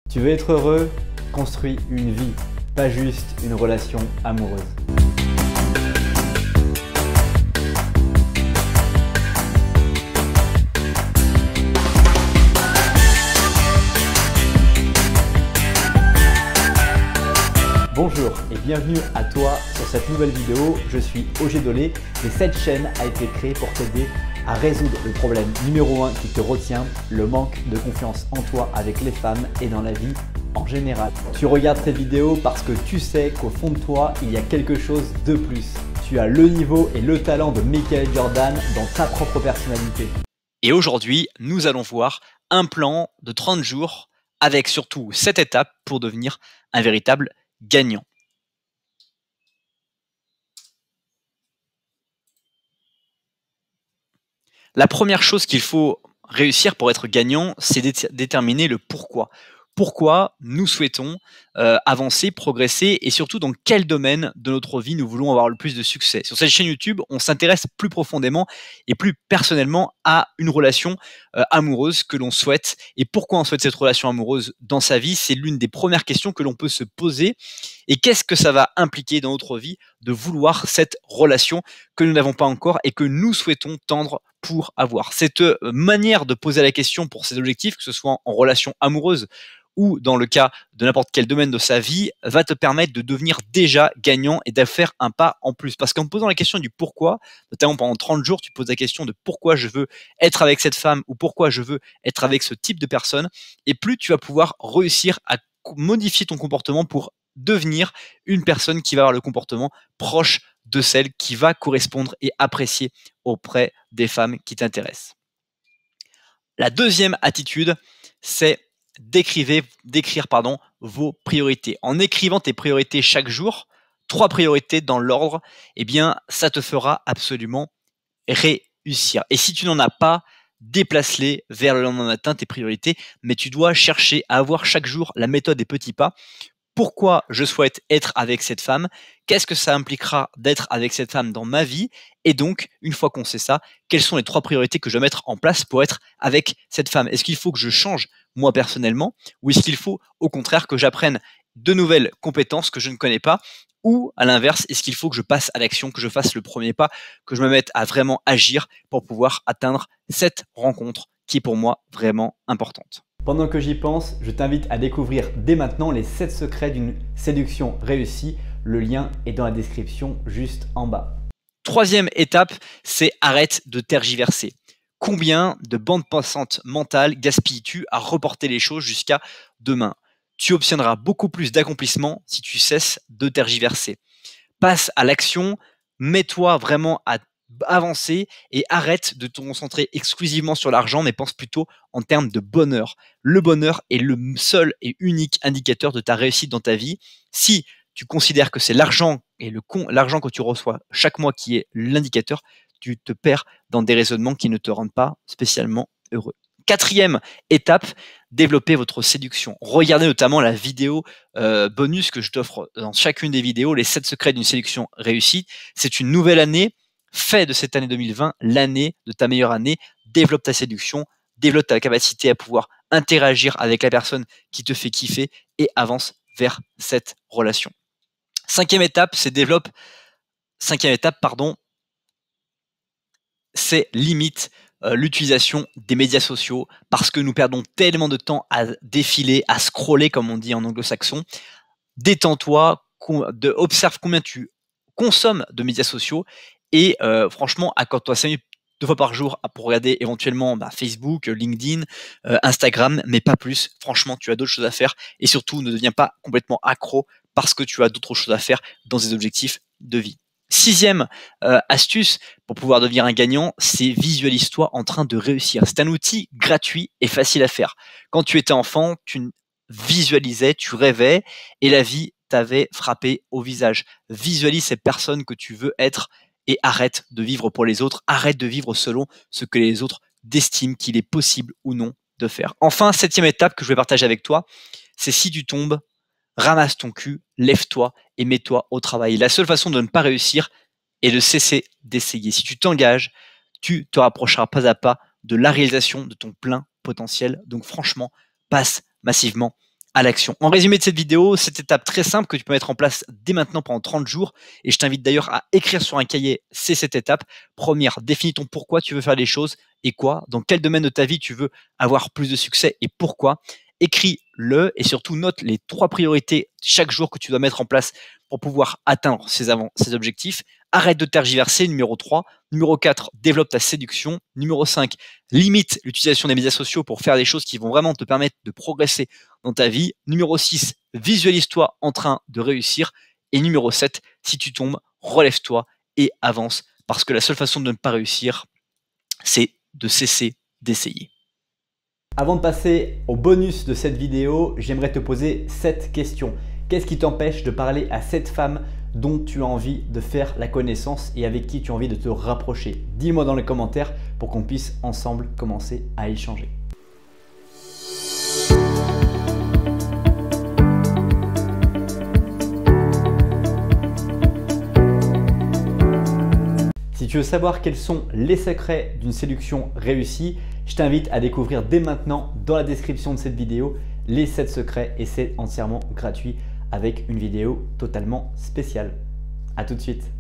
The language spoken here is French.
Tu veux être heureux? Construis une vie, pas juste une relation amoureuse. Bonjour et bienvenue à toi sur cette nouvelle vidéo. Je suis OG Dolé et cette chaîne a été créée pour t'aider à résoudre le problème numéro 1 qui te retient, le manque de confiance en toi avec les femmes et dans la vie en général. Tu regardes cette vidéo parce que tu sais qu'au fond de toi, il y a quelque chose de plus. Tu as le niveau et le talent de Michael Jordan dans ta propre personnalité. Et aujourd'hui, nous allons voir un plan de 30 jours avec surtout 7 étapes pour devenir un véritable gagnant. La première chose qu'il faut réussir pour être gagnant, c'est déterminer le pourquoi. Pourquoi nous souhaitons avancer, progresser et surtout dans quel domaine de notre vie nous voulons avoir le plus de succès. Sur cette chaîne YouTube, on s'intéresse plus profondément et plus personnellement à une relation amoureuse que l'on souhaite. Et pourquoi on souhaite cette relation amoureuse dans sa vie? C'est l'une des premières questions que l'on peut se poser. Et qu'est-ce que ça va impliquer dans notre vie de vouloir cette relation que nous n'avons pas encore et que nous souhaitons tendre pour avoir? Cette manière de poser la question pour ces objectifs, que ce soit en relation amoureuse ou dans le cas de n'importe quel domaine de sa vie, va te permettre de devenir déjà gagnant et de faire un pas en plus. Parce qu'en posant la question du pourquoi, notamment pendant 30 jours, tu poses la question de pourquoi je veux être avec cette femme ou pourquoi je veux être avec ce type de personne, et plus tu vas pouvoir réussir à modifier ton comportement pour devenir une personne qui va avoir le comportement proche de celle qui va correspondre et apprécier auprès des femmes qui t'intéressent. La deuxième attitude, c'est d'écrire vos priorités. En écrivant tes priorités chaque jour, 3 priorités dans l'ordre, eh bien, ça te fera absolument réussir. Et si tu n'en as pas, déplace-les vers le lendemain matin, tes priorités, mais tu dois chercher à avoir chaque jour la méthode des petits pas. Pourquoi je souhaite être avec cette femme? Qu'est-ce que ça impliquera d'être avec cette femme dans ma vie? Et donc, une fois qu'on sait ça, quelles sont les 3 priorités que je dois mettre en place pour être avec cette femme? Est-ce qu'il faut que je change moi personnellement, ou est-ce qu'il faut au contraire que j'apprenne de nouvelles compétences que je ne connais pas? Ou à l'inverse, est-ce qu'il faut que je passe à l'action, que je fasse le premier pas, que je me mette à vraiment agir pour pouvoir atteindre cette rencontre qui est pour moi vraiment importante? Pendant que j'y pense, je t'invite à découvrir dès maintenant les 7 secrets d'une séduction réussie. Le lien est dans la description juste en bas. Troisième étape, c'est arrête de tergiverser. Combien de bandes passantes mentales gaspilles-tu à reporter les choses jusqu'à demain? Tu obtiendras beaucoup plus d'accomplissement si tu cesses de tergiverser. Passe à l'action, mets-toi vraiment à avancer et arrête de te concentrer exclusivement sur l'argent, mais pense plutôt en termes de bonheur. Le bonheur est le seul et unique indicateur de ta réussite dans ta vie. Si tu considères que c'est l'argent et l'argent que tu reçois chaque mois qui est l'indicateur, tu te perds dans des raisonnements qui ne te rendent pas spécialement heureux. Quatrième étape, développer votre séduction. Regardez notamment la vidéo bonus que je t'offre dans chacune des vidéos, les 7 secrets d'une séduction réussie. C'est une nouvelle année. Fais de cette année 2020 l'année de ta meilleure année. Développe ta séduction, développe ta capacité à pouvoir interagir avec la personne qui te fait kiffer et avance vers cette relation. Cinquième étape, c'est limite l'utilisation des médias sociaux parce que nous perdons tellement de temps à défiler, à scroller comme on dit en anglo-saxon. Détends-toi, observe combien tu consommes de médias sociaux et franchement, accorde-toi 5 minutes 2 fois par jour pour regarder éventuellement Facebook, LinkedIn, Instagram, mais pas plus. Franchement, tu as d'autres choses à faire et surtout ne deviens pas complètement accro parce que tu as d'autres choses à faire dans des objectifs de vie. Sixième astuce pour pouvoir devenir un gagnant, c'est visualise-toi en train de réussir. C'est un outil gratuit et facile à faire. Quand tu étais enfant, tu visualisais, tu rêvais et la vie t'avait frappé au visage. Visualise cette personne que tu veux être et arrête de vivre pour les autres, arrête de vivre selon ce que les autres estiment qu'il est possible ou non de faire. Enfin, septième étape que je vais partager avec toi, c'est si tu tombes, ramasse ton cul, lève-toi et mets-toi au travail. La seule façon de ne pas réussir est de cesser d'essayer. Si tu t'engages, tu te rapprocheras pas à pas de la réalisation de ton plein potentiel. Donc franchement, passe massivement à l'action. En résumé de cette vidéo, cette étape très simple que tu peux mettre en place dès maintenant pendant 30 jours, et je t'invite d'ailleurs à écrire sur un cahier, c'est cette étape. Première, définis ton pourquoi tu veux faire les choses et quoi, dans quel domaine de ta vie tu veux avoir plus de succès et pourquoi. Écris-le et surtout note les 3 priorités chaque jour que tu dois mettre en place pour pouvoir atteindre ces objectifs. Arrête de tergiverser, numéro 3. Numéro 4, développe ta séduction. Numéro 5, limite l'utilisation des médias sociaux pour faire des choses qui vont vraiment te permettre de progresser dans ta vie. Numéro 6, visualise-toi en train de réussir. Et numéro 7, si tu tombes, relève-toi et avance, parce que la seule façon de ne pas réussir, c'est de cesser d'essayer. Avant de passer au bonus de cette vidéo, j'aimerais te poser 7 questions. Qu'est-ce qui t'empêche de parler à cette femme dont tu as envie de faire la connaissance et avec qui tu as envie de te rapprocher? Dis-moi dans les commentaires pour qu'on puisse ensemble commencer à échanger. Si tu veux savoir quels sont les secrets d'une séduction réussie, je t'invite à découvrir dès maintenant dans la description de cette vidéo les 7 secrets, et c'est entièrement gratuit avec une vidéo totalement spéciale. À tout de suite.